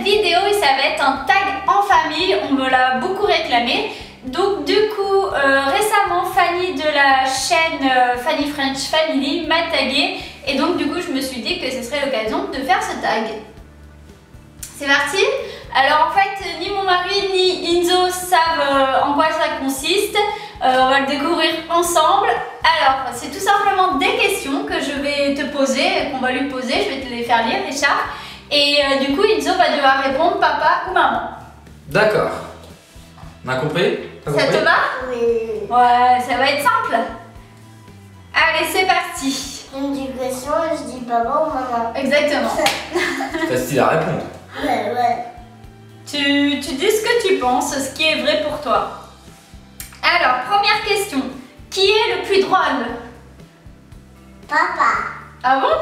vidéo et ça va être un tag en famille, on me l'a beaucoup réclamé. Donc du coup, récemment Fanny de la chaîne Fanny French Family m'a tagué et donc du coup je me suis dit que ce serait l'occasion de faire ce tag. C'est parti. Alors en fait, ni mon mari ni Inzo savent en quoi ça consiste. On va le découvrir ensemble. Alors, c'est tout simplement des questions que je vais te poser, qu'on va lui poser. Je vais te les faire lire, Richard. Et du coup, Inzo va devoir répondre papa ou maman. D'accord. On a compris? Ça te va? Oui. Ouais, ça va être simple. Allez, c'est parti. Une dis question et je dis papa ou maman. Exactement. Facile à répondre. Ouais. Tu dis ce que tu penses, ce qui est vrai pour toi. Alors, première question. Qui est le plus drôle? Papa. Ah bon?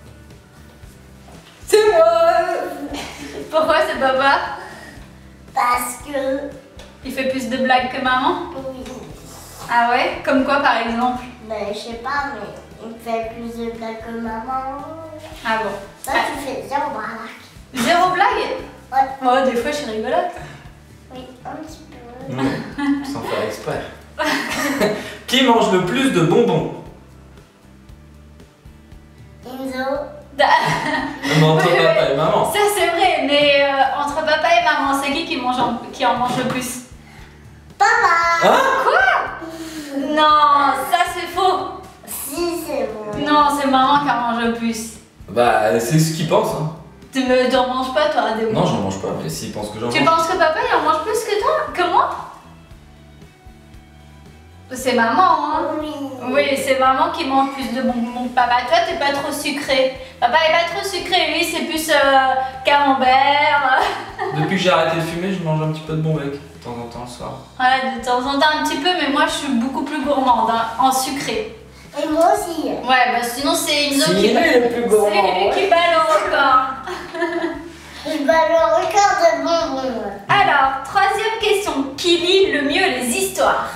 C'est moi. Pourquoi c'est papa? Parce que... Il fait plus de blagues que maman? Oui. Ah ouais? Comme quoi par exemple? Ben, je sais pas, mais il fait plus de blagues que maman. Ah bon? Toi, tu fais zéro blague. Zéro blague? Ouais. Ouais, des fois je suis rigolote. Oui, un petit peu. Sans faire exprès. Qui mange le plus de bonbons? Enzo. Entre papa et maman. Ça c'est vrai, mais entre papa et maman, c'est qui en mange le plus? Papa. Hein? Quoi? Non, ça c'est faux. Si, c'est bon. Non, c'est maman qui en mange le plus. Bah, c'est ce qu'il pense. Hein. Tu n'en manges pas toi, des Non, j'en mange pas, mais s'il pense que j'en Tu mange. penses que papa il en mange plus que toi? Que moi? C'est maman, hein? Oui. Oui, c'est maman qui mange plus de bonbons que papa. Toi, t'es pas trop sucré. Papa est pas trop sucré, lui, c'est plus camembert. Depuis que j'ai arrêté de fumer, je mange un petit peu de bonbec de temps en temps le soir. Ouais, de temps en temps un petit peu, mais moi, je suis beaucoup plus gourmande hein, en sucré. Et moi aussi. Ouais, bah sinon, c'est Inzo C'est qui lui le plus gourmand. C'est lui qui bat le record. Je bats le record de bonbons. Alors, troisième question. Qui lit le mieux les histoires?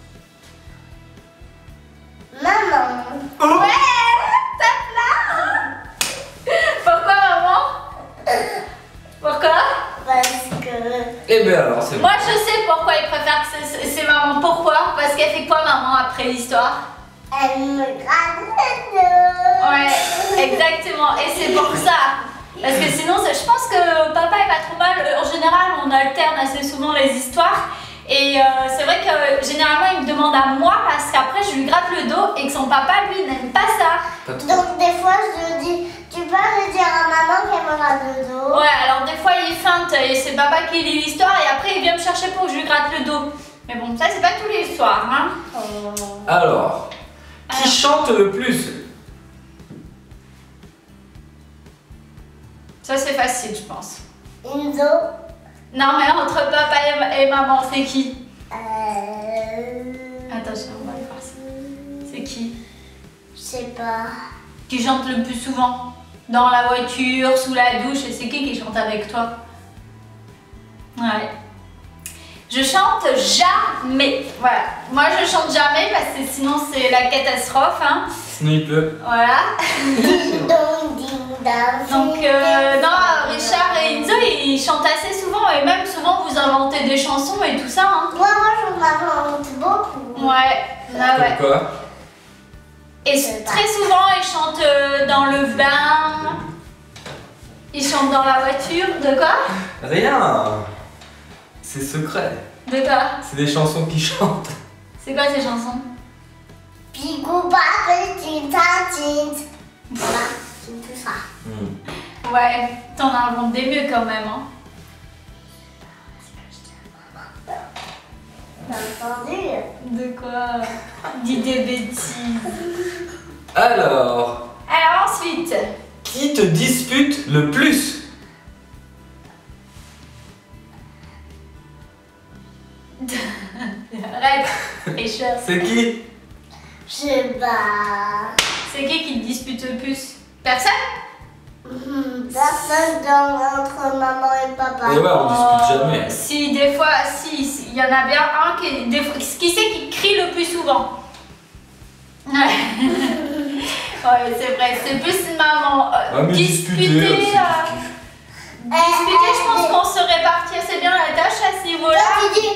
Maman. Ouais, tape là. Pourquoi, maman? Pourquoi? Parce que... Eh ben alors, c'est bon. Moi, je sais pourquoi il préfère que c'est maman. Pourquoi? Parce qu'elle fait quoi, maman, après l'histoire? Elle me gratte le dos. Ouais, exactement. Et c'est pour ça. Parce que sinon, je pense que papa est pas trop mal. En général, on alterne assez souvent les histoires. Et c'est vrai que généralement, il me demande à moi parce qu'après, je lui gratte le dos et que son papa, lui, n'aime pas ça. Pas trop. Donc des fois je dis, tu peux aller dire à maman qu'elle me gratte le dos. Ouais, alors des fois, il feinte et c'est papa qui lit l'histoire et après, il vient me chercher pour que je lui gratte le dos. Mais bon, ça, c'est pas tous les soirs, hein. Alors, qui chante le plus? Ça, c'est facile, je pense. Enzo. Non, mais entre papa et maman, c'est qui? Euh... Attention, on va aller voir ça. C'est qui? Je sais pas. Qui chante le plus souvent? Dans la voiture, sous la douche, et c'est qui chante avec toi? Ouais. Je chante jamais. Voilà. Moi, je chante jamais parce que sinon, c'est la catastrophe. Hein. Sinon il pleut. Voilà. Ding dong, ding dong. Donc, non, Richard et Inzo, ils chantent assez souvent et même souvent, vous inventez des chansons et tout ça. Hein. Moi, je m'invente beaucoup. Ouais. Ah ouais. Pourquoi? Et très souvent, ils chantent dans le bain. Ils chantent dans la voiture. De quoi? Rien. C'est secret. De quoi? C'est des chansons qui chantent. C'est quoi ces chansons? Picou, papetine, tatine. Voilà, c'est tout ça. Ouais, t'en inventes des mieux quand même. Hein. T'as entendu? De quoi? Dis des bêtises. Alors, Alors ensuite. qui te dispute le plus? Arrête, Richard. Je C'est qui? sais pas. C'est qui te dispute le plus? Personne? Personne entre maman et papa. Et ouais, on dispute jamais. Si, des fois, si, il y en a bien un qui... Qui c'est qui crie le plus souvent? Ouais, ouais c'est vrai, c'est plus maman. Ouais, mais disputer, c'est kiff-kiff. discuter, je pense qu'on se répartit assez bien la tâche à ce niveau-là. Toi, tu dis,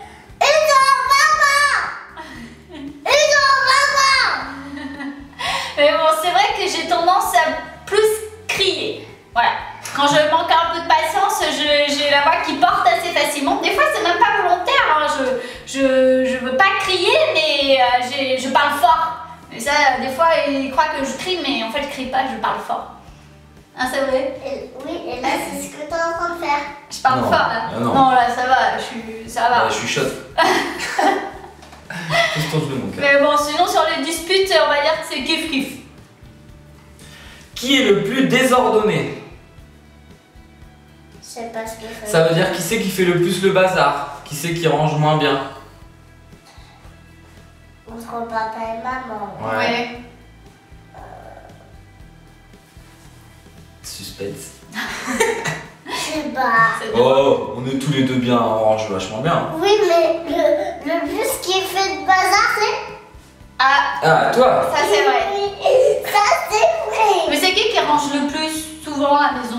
Mais bon, c'est vrai que j'ai tendance à plus crier. Voilà. Quand je manque un peu de patience, j'ai la voix qui porte assez facilement. Des fois, c'est même pas volontaire. Hein. Je veux pas crier, mais je parle fort. Et ça, des fois, ils croient que je crie, mais en fait, je crie pas, je parle fort. Hein, c'est vrai? Oui, et là, c'est ce que tu es en train de faire. Je parle Non, fort, là. non. Là, ça va. Ça va. Ouais, je suis chaude. Juste ton genou, mon cœur. Mais bon, sinon, sur les disputes, on va dire que c'est kiff-kiff. Qui est le plus désordonné? Je sais pas ce que c'est. Ça veut dire qui c'est qui fait le plus le bazar? Qui c'est qui range moins bien? Entre papa et maman. Ouais. Suspense. Je sais pas. C'est drôle. Oh, on est tous les deux bien, on range vachement bien. Oui, mais le plus qui fait de bazar, c'est. Ah, toi? Ça, c'est vrai. Oui, ça, c'est vrai. Mais c'est qui range le plus souvent à la maison?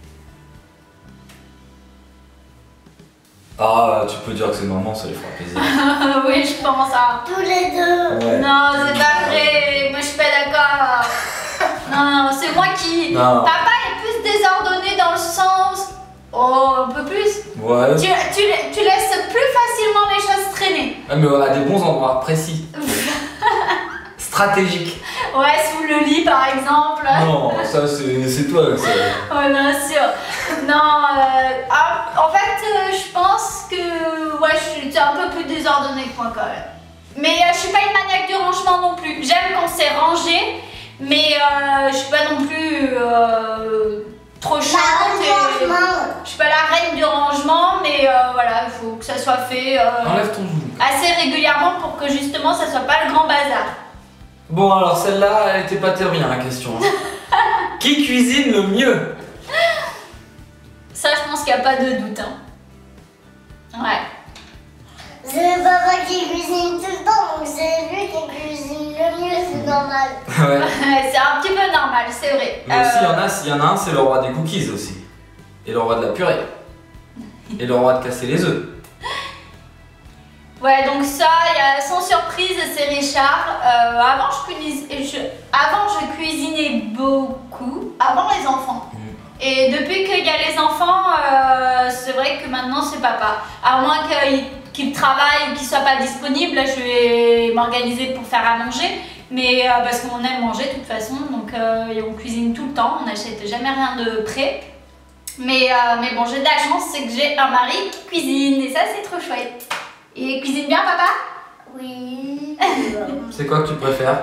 Ah, tu peux dire que c'est maman, ça lui fera plaisir. Oui, je pense à... Tous les deux. Ouais. Non, c'est pas vrai. Moi, je suis pas d'accord. Non, c'est moi qui... Non. Papa est plus désordonné dans le sens... Oh, un peu plus. Ouais. Tu laisses plus facilement les choses traîner. Ah, mais à des bons endroits précis. Stratégiques. Ouais, sous le lit, par exemple. Non, ça c'est toi. Ouais, bien sûr. Non, en fait, je pense que ouais, je suis un peu plus désordonnée que moi quand même. Mais je suis pas une maniaque du rangement non plus. J'aime quand c'est rangé, mais je suis pas non plus trop chiante. Je suis pas la reine du rangement, mais voilà, il faut que ça soit fait Enlève ton genou. assez régulièrement pour que justement ça soit pas le grand bazar. Bon, alors celle-là, elle était pas terrible la question. Qui cuisine le mieux? Ça, je pense qu'il n'y a pas de doute. Hein. Ouais. C'est papa qui cuisine tout le temps, donc c'est lui qui cuisine le mieux, c'est normal. Ouais. C'est un petit peu normal, c'est vrai. Mais aussi, s'il y en a un, c'est le roi des cookies aussi. Et le roi de la purée. Et le roi de casser les œufs. Ouais, donc ça, sans surprise, c'est Richard. Avant, je cuisinais beaucoup, avant les enfants. Et depuis qu'il y a les enfants, c'est vrai que maintenant, c'est papa. À moins qu'il travaille ou qu'il soit pas disponible, là, je vais m'organiser pour faire à manger. Mais parce qu'on aime manger de toute façon, donc et on cuisine tout le temps, on n'achète jamais rien de prêt. Mais bon, j'ai de la chance, c'est que j'ai un mari qui cuisine et ça, c'est trop chouette. Et cuisine bien, papa? Oui. C'est quoi que tu préfères?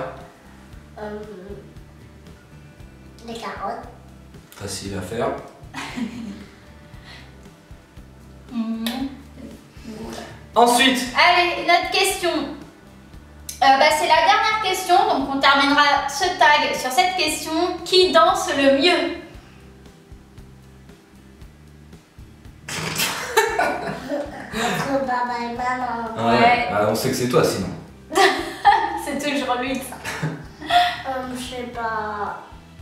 Les carottes. Facile à faire. Ensuite, Allez, une autre question. C'est la dernière question, donc on terminera ce tag sur cette question. Qui danse le mieux? Entre papa et maman. Ouais. Bah, on sait que c'est toi sinon. C'est toujours lui, ça. Je sais pas.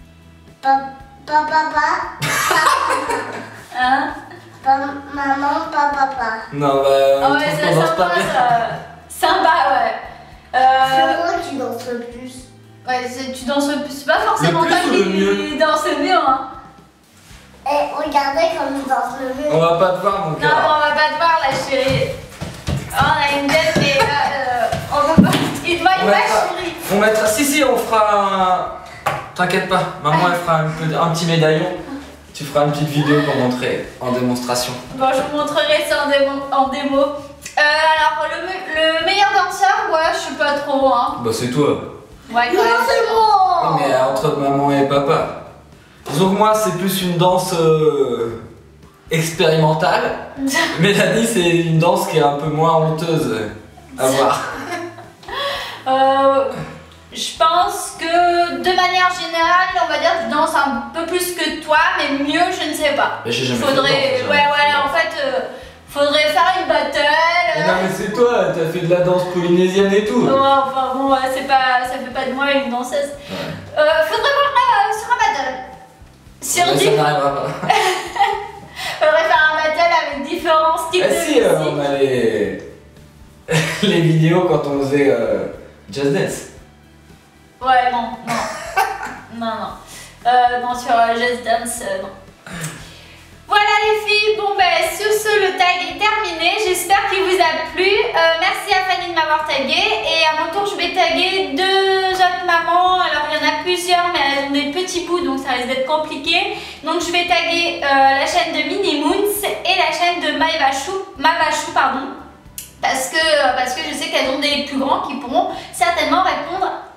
Papa. Hein? Maman, papa. Non, bah, Ah ouais, on c'est danse sympa, pas bien. ça. Sympa, ouais. C'est moi qui danse le plus. Ouais, tu danses le plus. C'est pas forcément Le toi plus ou le mieux? qui danse le mieux, hein. Et regardez comme je danse le mieux. On va pas te voir, mon Non, cœur. on va pas te voir, la chérie. Oh, on a une tête, mais on peut pas. Il te voit On pas, mettra- chérie. On mettra. Si, on fera un. T'inquiète pas, maman elle fera un petit médaillon. Tu feras une petite vidéo pour montrer en démonstration. Bon, je vous montrerai ça en démo. Alors, le meilleur danseur, ouais, je sais pas trop, hein. Bah, c'est toi. Ouais, quand Non, même. c'est moi. Mais entre maman et papa. Disons que moi, c'est plus une danse expérimentale. Mélanie, c'est une danse qui est un peu moins honteuse à voir. Je pense que de manière générale, on va dire que je danse un peu plus que toi, mais mieux, je ne sais pas. Mais j'ai jamais fait de Faudrait, danse, ouais, voilà, en fait, faudrait faire une battle. Mais non, mais c'est toi, t'as fait de la danse polynésienne et tout. Ouais, enfin bon, ça fait pas de moi une danseuse. Ouais. Faudrait voir sur un battle. Sur Mais 10, ça n'arrivera pas. Bah de si, musique. on a les vidéos quand on faisait Just Dance. Ouais, non. Non, sur Just Dance, non. Voilà les filles, bon ben sur ce le tag est terminé, j'espère qu'il vous a plu, merci à Fanny de m'avoir tagué et à mon tour je vais taguer 2 autres mamans, alors il y en a plusieurs mais elles ont des petits bouts donc ça risque d'être compliqué, donc je vais taguer la chaîne de Minnie Moons et la chaîne de Mavachou pardon, parce que je sais qu'elles ont des plus grands qui pourront certainement répondre